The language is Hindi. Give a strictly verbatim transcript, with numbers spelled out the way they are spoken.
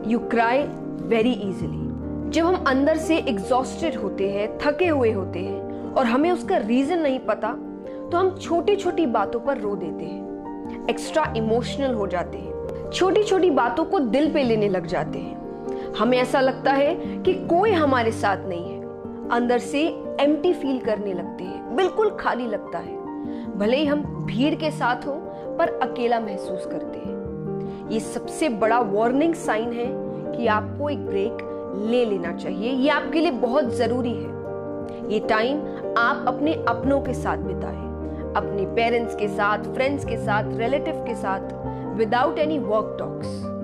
You cry very easily. जब हम अंदर से एग्जॉस्टेड होते हैं, थके हुए होते हैं और हमें उसका रीजन नहीं पता, तो हम छोटी छोटी बातों पर रो देते हैं, एक्स्ट्रा इमोशनल हो जाते हैं, छोटी छोटी बातों को दिल पे लेने लग जाते हैं। हमें ऐसा लगता है कि कोई हमारे साथ नहीं है, अंदर से एम्प्टी फील करने लगते हैं, बिल्कुल खाली लगता है। भले ही हम भीड़ के साथ हो पर अकेला महसूस करते हैं। ये सबसे बड़ा वार्निंग साइन है कि आपको एक ब्रेक ले लेना चाहिए। ये आपके लिए बहुत जरूरी है। ये टाइम आप अपने अपनों के साथ बिताएं, अपने पेरेंट्स के साथ, फ्रेंड्स के साथ, रिलेटिव के साथ, विदाउट एनी वर्क टॉक्स।